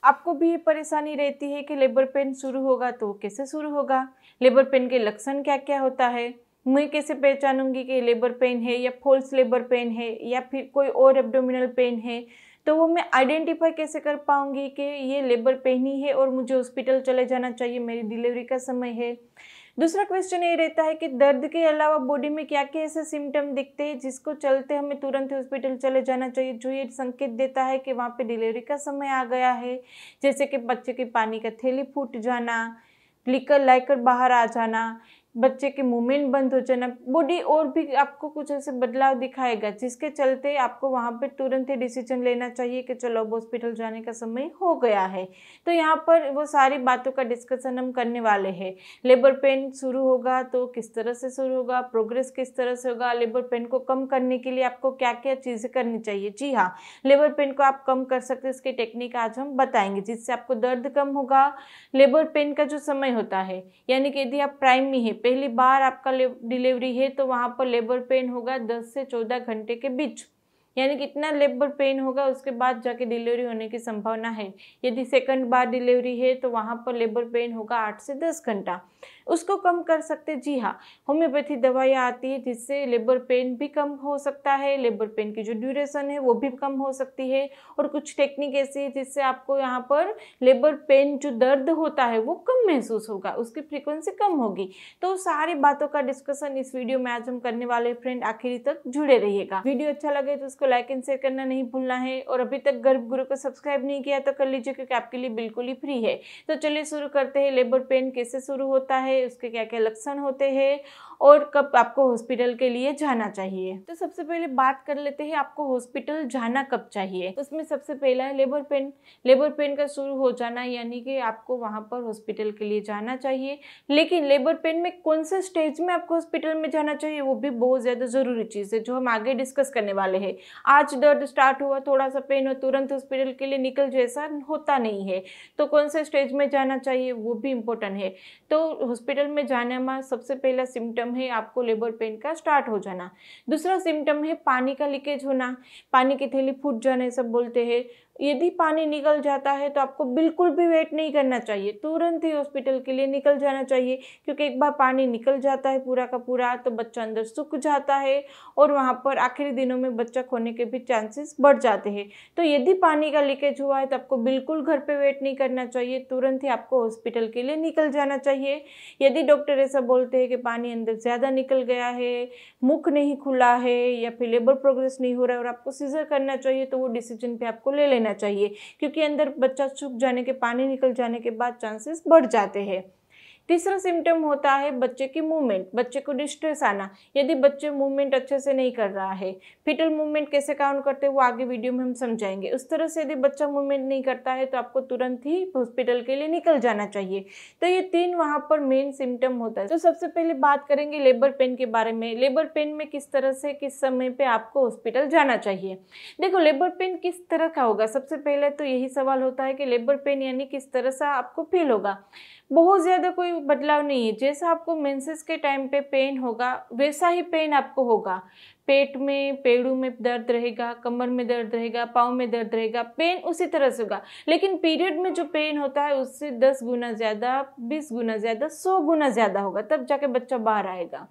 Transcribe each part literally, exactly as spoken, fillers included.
आपको भी ये परेशानी रहती है कि लेबर पेन शुरू होगा तो कैसे शुरू होगा, लेबर पेन के लक्षण क्या क्या होता है, मैं कैसे पहचानूंगी कि लेबर पेन है या फॉल्स लेबर पेन है या फिर कोई और एब्डोमिनल पेन है, तो वो मैं आइडेंटिफाई कैसे कर पाऊंगी कि ये लेबर पेन ही है और मुझे हॉस्पिटल चले जाना चाहिए, मेरी डिलीवरी का समय है। दूसरा क्वेश्चन ये रहता है कि दर्द के अलावा बॉडी में क्या क्या ऐसे सिम्टम दिखते हैं जिसको चलते हमें तुरंत हॉस्पिटल चले जाना चाहिए, जो ये संकेत देता है कि वहाँ पे डिलीवरी का समय आ गया है। जैसे कि बच्चे की पानी का थैली फूट जाना, लिकर लाइकर बाहर आ जाना, बच्चे के मूवमेंट बंद हो जाना, बॉडी और भी आपको कुछ ऐसे बदलाव दिखाएगा जिसके चलते आपको वहाँ पे तुरंत ही डिसीजन लेना चाहिए कि चलो अब हॉस्पिटल जाने का समय हो गया है। तो यहाँ पर वो सारी बातों का डिस्कशन हम करने वाले हैं। लेबर पेन शुरू होगा तो किस तरह से शुरू होगा, प्रोग्रेस किस तरह से होगा, लेबर पेन को कम करने के लिए आपको क्या क्या चीज़ें करनी चाहिए। जी हाँ, लेबर पेन को आप कम कर सकते हैं, इसकी टेक्निक आज हम बताएंगे जिससे आपको दर्द कम होगा। लेबर पेन का जो समय होता है, यानी कि यदि आप प्राइम में है, पहली बार आपका डिलीवरी है, तो वहाँ पर लेबर पेन होगा दस से चौदह घंटे के बीच, यानी कितना लेबर पेन होगा उसके बाद जाके डिलीवरी होने की संभावना है। यदि सेकंड बार डिलीवरी है तो वहाँ पर लेबर पेन होगा आठ से दस घंटा, उसको कम कर सकते। जी हाँ, होम्योपैथी दवाइयाँ आती है जिससे लेबर पेन भी कम हो सकता है, लेबर पेन की जो ड्यूरेशन है वो भी कम हो सकती है, और कुछ टेक्निक ऐसी है जिससे आपको यहाँ पर लेबर पेन जो दर्द होता है वो कम महसूस होगा, उसकी फ्रीक्वेंसी कम होगी। तो सारी बातों का डिस्कशन इस वीडियो में आज हम करने वाले। फ्रेंड आखिरी तक जुड़े रहिएगा। वीडियो अच्छा लगे तो उसको लाइक एंड शेयर करना नहीं भूलना है, और अभी तक गर्भ गुरु को सब्सक्राइब नहीं किया तो कर लीजिए क्योंकि आपके लिए बिल्कुल ही फ्री है। तो चलिए शुरू करते हैं। लेबर पेन कैसे शुरू होता है, उसके क्या क्या लक्षण होते हैं और कब आपको हॉस्पिटल के लिए जाना चाहिए। तो सबसे पहले बात कर लेते हैं आपको हॉस्पिटल जाना कब चाहिए। उसमें सबसे पहला है लेबर पेन। लेबर पेन का शुरू हो जाना, यानी कि आपको वहां पर हॉस्पिटल के लिए जाना चाहिए। लेकिन लेबर पेन में कौन से स्टेज में आपको हॉस्पिटल में जाना चाहिए वो भी बहुत ज्यादा जरूरी चीज है जो हम आगे डिस्कस करने वाले हैं। आज दर्द स्टार्ट हुआ, थोड़ा सा पेन हो, तुरंत हॉस्पिटल के लिए निकल जाए, ऐसा होता नहीं है। तो कौन से स्टेज में जाना चाहिए वो भी इम्पोर्टेंट है। तो हॉस्पिटल में जाने में सबसे पहला सिम्टम है आपको लेबर पेन का स्टार्ट हो जाना। दूसरा सिम्टम है पानी का लीकेज होना, पानी की थैली फूट जाने सब बोलते हैं। यदि पानी निकल जाता है तो आपको बिल्कुल भी वेट नहीं करना चाहिए, तुरंत ही हॉस्पिटल के लिए निकल जाना चाहिए, क्योंकि एक बार पानी निकल जाता है पूरा का पूरा तो बच्चा अंदर सूख जाता है और वहाँ पर आखिरी दिनों में बच्चा खोने के भी चांसेस बढ़ जाते हैं। तो यदि पानी का लीकेज हुआ है तो आपको बिल्कुल घर पे वेट नहीं करना चाहिए, तुरंत ही आपको हॉस्पिटल के लिए निकल जाना चाहिए। यदि डॉक्टर ऐसा बोलते हैं कि पानी अंदर ज़्यादा निकल गया है, मुख नहीं खुला है या फिर लेबर प्रोग्रेस नहीं हो रहा है और आपको सीजर करना चाहिए, तो वो डिसीजन पे आपको ले लेना चाहिए, क्योंकि अंदर बच्चा सूख जाने के, पानी निकल जाने के बाद चांसेस बढ़ जाते हैं। तीसरा सिम्टम होता है बच्चे की मूवमेंट, बच्चे को डिस्ट्रेस आना। यदि बच्चे मूवमेंट अच्छे से नहीं कर रहा है, फीटल मूवमेंट कैसे काउंट करते हैं वो आगे वीडियो में हम समझाएंगे। उस तरह से यदि बच्चा मूवमेंट नहीं करता है तो आपको तुरंत ही हॉस्पिटल के लिए निकल जाना चाहिए। तो ये तीन वहाँ पर मेन सिम्टम होता है। तो सबसे पहले बात करेंगे लेबर पेन के बारे में। लेबर पेन में किस तरह से किस समय पे आपको हॉस्पिटल जाना चाहिए। देखो, लेबर पेन किस तरह का होगा, सबसे पहले तो यही सवाल होता है कि लेबर पेन यानी किस तरह से आपको फील होगा। बहुत ज़्यादा कोई बदलाव नहीं है, जैसा आपको मेंसेस के टाइम पे पेन होगा वैसा ही पेन आपको होगा। पेट में, पेड़ों में दर्द रहेगा, कमर में दर्द रहेगा, पाँव में दर्द रहेगा, पेन उसी तरह से होगा। लेकिन पीरियड में जो पेन होता है उससे दस गुना ज़्यादा, बीस गुना ज़्यादा, सौ गुना ज़्यादा होगा, तब जाके बच्चा बाहर आएगा।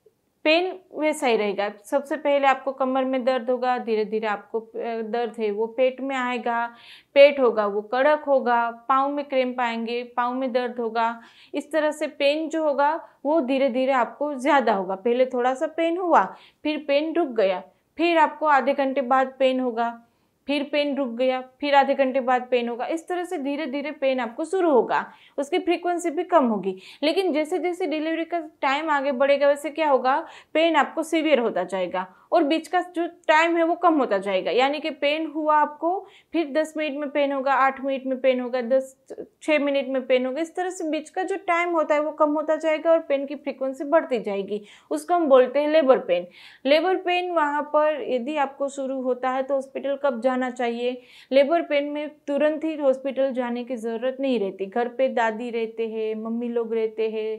पेन वैसा ही रहेगा। सबसे पहले आपको कमर में दर्द होगा, धीरे धीरे आपको दर्द है वो पेट में आएगा, पेट होगा वो कड़क होगा, पाँव में क्रैम्प आएंगे, पाँव में दर्द होगा। इस तरह से पेन जो होगा वो धीरे धीरे आपको ज़्यादा होगा। पहले थोड़ा सा पेन हुआ, फिर पेन रुक गया, फिर आपको आधे घंटे बाद पेन होगा, फिर पेन रुक गया, फिर आधे घंटे बाद पेन होगा। इस तरह से धीरे धीरे पेन आपको शुरू होगा, उसकी फ्रीक्वेंसी भी कम होगी। लेकिन जैसे जैसे डिलीवरी का टाइम आगे बढ़ेगा वैसे क्या होगा, पेन आपको सीवियर होता जाएगा और बीच का जो टाइम है वो कम होता जाएगा। यानी कि पेन हुआ आपको, फिर दस मिनट में पेन होगा, आठ मिनट में पेन होगा, दस छः मिनट में पेन होगा। इस तरह से बीच का जो टाइम होता है वो कम होता जाएगा और पेन की फ्रीक्वेंसी बढ़ती जाएगी। उसको हम बोलते हैं लेबर पेन। लेबर पेन वहाँ पर यदि आपको शुरू होता है तो हॉस्पिटल कब जाना चाहिए। लेबर पेन में तुरंत ही हॉस्पिटल जाने की ज़रूरत नहीं रहती। घर पे दादी रहते हैं, मम्मी लोग रहते हैं,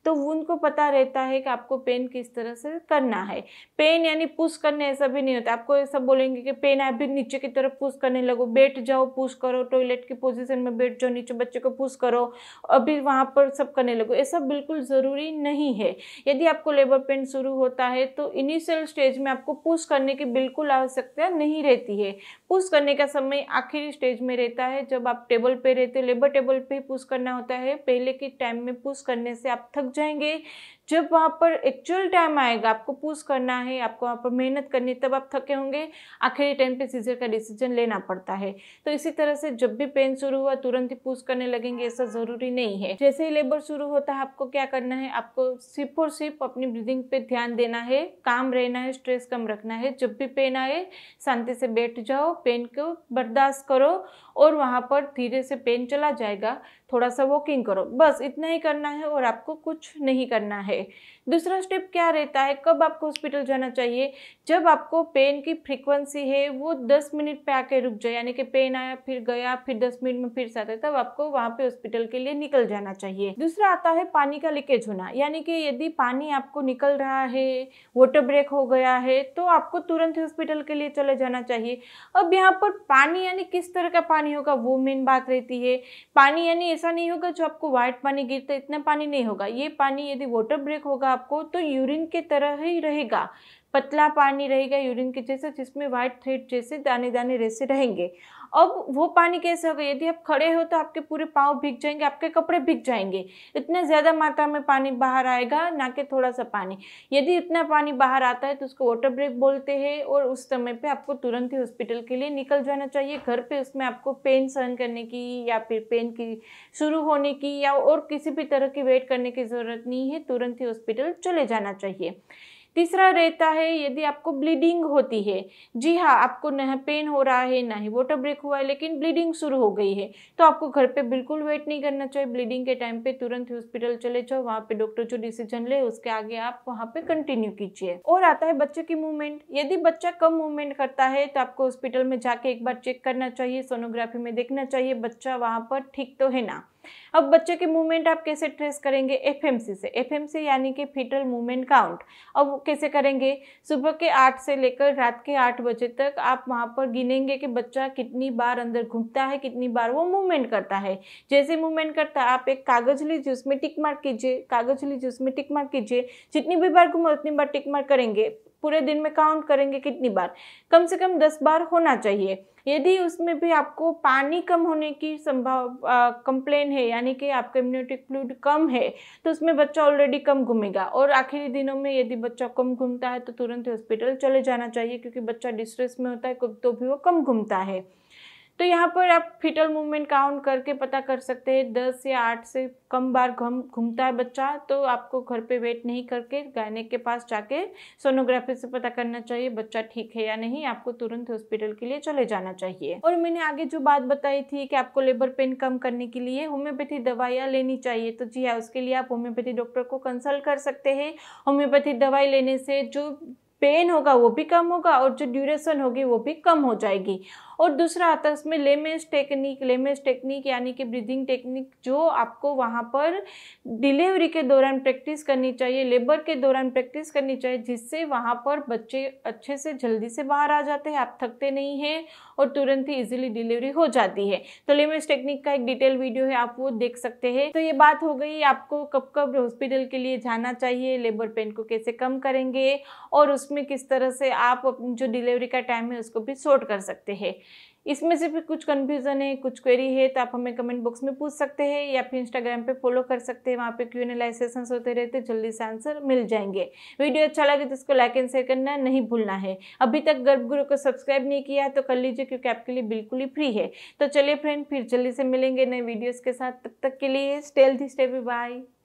तो उनको पता रहता है कि आपको पेन किस तरह से करना है। पेन यानी पुश करने ऐसा भी नहीं होता, आपको ऐसा बोलेंगे कि पेन आप भी नीचे की तरफ पुश करने लगो, बैठ जाओ पुश करो, टॉयलेट की पोजीशन में बैठ जाओ, नीचे बच्चे को पुश करो, अभी वहाँ पर सब करने लगो, ऐसा बिल्कुल ज़रूरी नहीं है। यदि आपको लेबर पेन शुरू होता है तो इनिशियल स्टेज में आपको पुश करने की बिल्कुल आवश्यकता नहीं रहती है। पुश करने का समय आखिरी स्टेज में रहता है, जब आप टेबल पे रहते हो, लेबर टेबल पे पुश करना होता है। पहले के टाइम में पुश करने से आप थक जाएंगे, जब वहाँ पर एक्चुअल टाइम आएगा आपको पुश करना है, आपको वहाँ पर मेहनत करनी है, तब आप थके होंगे, आखिरी टाइम पे सीजर का डिसीजन लेना पड़ता है। तो इसी तरह से जब भी पेन शुरू हुआ तुरंत ही पुश करने लगेंगे ऐसा ज़रूरी नहीं है। जैसे ही लेबर शुरू होता है आपको क्या करना है, आपको सिर्फ और सिर्फ अपनी ब्रीदिंग पे ध्यान देना है, काम रहना है, स्ट्रेस कम रखना है। जब भी पेन आए शांति से बैठ जाओ, पेन को बर्दाश्त करो और वहाँ पर धीरे से पेन चला जाएगा, थोड़ा सा वॉकिंग करो, बस इतना ही करना है और आपको कुछ नहीं करना है। दूसरा स्टेप क्या रहता है, कब आपको हॉस्पिटल जाना चाहिए, जब आपको पेन की फ्रीक्वेंसी है वो दस मिनट पे आके रुक जाए, यानी कि पेन आया फिर गया फिर दस मिनट में फिर से आता है, तब आपको वहाँ पे हॉस्पिटल के लिए निकल जाना चाहिए। दूसरा आता है पानी का लीकेज होना, यानी कि यदि पानी आपको निकल रहा है, वाटर ब्रेक हो गया है, तो आपको तुरंत हॉस्पिटल के लिए चले जाना चाहिए। अब यहाँ पर पानी यानी किस तरह का पानी होगा वो मेन बात रहती है। पानी यानी ऐसा नहीं होगा जो आपको व्हाइट पानी गिरता है, इतना पानी नहीं होगा। ये पानी यदि वाटर ब्रेक होगा आपको तो यूरिन के तरह ही रहेगा, पतला पानी रहेगा यूरिन के जैसे, जिसमें व्हाइट थ्रेड जैसे दाने दाने रेसे रहेंगे। अब वो पानी कैसे होगा, यदि आप खड़े हो तो आपके पूरे पाँव भीग जाएंगे, आपके कपड़े भीग जाएंगे, इतना ज़्यादा मात्रा में पानी बाहर आएगा, ना कि थोड़ा सा पानी। यदि इतना पानी बाहर आता है तो उसको वाटर ब्रेक बोलते हैं और उस समय पे आपको तुरंत ही हॉस्पिटल के लिए निकल जाना चाहिए। घर पे उसमें आपको पेन सहन करने की या फिर पेन की शुरू होने की या और किसी भी तरह की वेट करने की ज़रूरत नहीं है, तुरंत ही हॉस्पिटल चले जाना चाहिए। तीसरा रहता है यदि आपको ब्लीडिंग होती है, जी हाँ, आपको न पेन हो रहा है ना ही वाटर ब्रेक हुआ है लेकिन ब्लीडिंग शुरू हो गई है, तो आपको घर पे बिल्कुल वेट नहीं करना चाहिए। ब्लीडिंग के टाइम पे तुरंत हॉस्पिटल चले जाओ, वहाँ पे डॉक्टर जो डिसीजन ले उसके आगे आप वहाँ पे कंटिन्यू कीजिए। और आता है बच्चे की मूवमेंट, यदि बच्चा कम मूवमेंट करता है तो आपको हॉस्पिटल में जाके एक बार चेक करना चाहिए, सोनोग्राफी में देखना चाहिए बच्चा वहाँ पर ठीक तो है ना। अब बच्चे के मूवमेंट आप कैसे ट्रेस करेंगे, एफएमसी से। एफएमसी यानी कि फीटल मूवमेंट काउंट। अब कैसे करेंगे, सुबह के आठ से लेकर रात के आठ बजे तक आप वहाँ पर गिनेंगे कि बच्चा कितनी बार अंदर घूमता है, कितनी बार वो मूवमेंट करता है। जैसे मूवमेंट करता है आप एक कागज लीजिए, उसमें टिक मार्क कीजिए, कागज लीजिए उसमें टिक मार्क कीजिए, जितनी भी बार घूमो उतनी बार टिक मार्क करेंगे। पूरे दिन में काउंट करेंगे कितनी बार, कम से कम दस बार होना चाहिए। यदि उसमें भी आपको पानी कम होने की संभाव कंप्लेन है, यानी कि आपका इम्यूनिटिक फ्लूइड कम है, तो उसमें बच्चा ऑलरेडी कम घूमेगा। और आखिरी दिनों में यदि बच्चा कम घूमता है तो तुरंत हॉस्पिटल चले जाना चाहिए, क्योंकि बच्चा डिस्ट्रेस में होता है तो भी वो कम घूमता है। तो यहाँ पर आप फीटल मूवमेंट काउंट करके पता कर सकते हैं, दस या आठ से कम बार घूम घूमता है बच्चा तो आपको घर पे वेट नहीं करके गायनेक के पास जाके सोनोग्राफी से पता करना चाहिए बच्चा ठीक है या नहीं, आपको तुरंत हॉस्पिटल के लिए चले जाना चाहिए। और मैंने आगे जो बात बताई थी कि आपको लेबर पेन कम करने के लिए होम्योपैथी दवाइयाँ लेनी चाहिए, तो जी हाँ, उसके लिए आप होम्योपैथी डॉक्टर को कंसल्ट कर सकते हैं। होम्योपैथी दवाई लेने से जो पेन होगा वो भी कम होगा और जो ड्यूरेशन होगी वो भी कम हो जाएगी। और दूसरा आता है उसमें लेमेस टेक्निक। लेमेस टेक्निक यानी कि ब्रीदिंग टेक्निक, जो आपको वहाँ पर डिलीवरी के दौरान प्रैक्टिस करनी चाहिए, लेबर के दौरान प्रैक्टिस करनी चाहिए, जिससे वहाँ पर बच्चे अच्छे से जल्दी से बाहर आ जाते हैं, आप थकते नहीं हैं और तुरंत ही इजीली डिलीवरी हो जाती है। तो लेमेस टेक्निक का एक डिटेल वीडियो है, आप वो देख सकते हैं। तो ये बात हो गई आपको कब कब हॉस्पिटल के लिए जाना चाहिए, लेबर पेन को कैसे कम करेंगे और उसमें किस तरह से आप अपनी जो डिलीवरी का टाइम है उसको भी शॉर्ट कर सकते हैं। इसमें से भी कुछ कंफ्यूजन है, कुछ क्वेरी है तो आप हमें कमेंट बॉक्स में पूछ सकते हैं या फिर इंस्टाग्राम पे फॉलो कर सकते हैं, वहाँ पे Q and A live sessions होते रहते, जल्दी से आंसर मिल जाएंगे। वीडियो अच्छा लगे तो इसको लाइक एंड शेयर करना नहीं भूलना है। अभी तक गर्भ गुरु को सब्सक्राइब नहीं किया तो कर लीजिए, क्योंकि आपके लिए बिल्कुल ही फ्री है। तो चलिए फ्रेंड, फिर जल्दी से मिलेंगे नए वीडियोज़ के साथ, तब तक के लिए स्टे हेल्थी, स्टे बाय।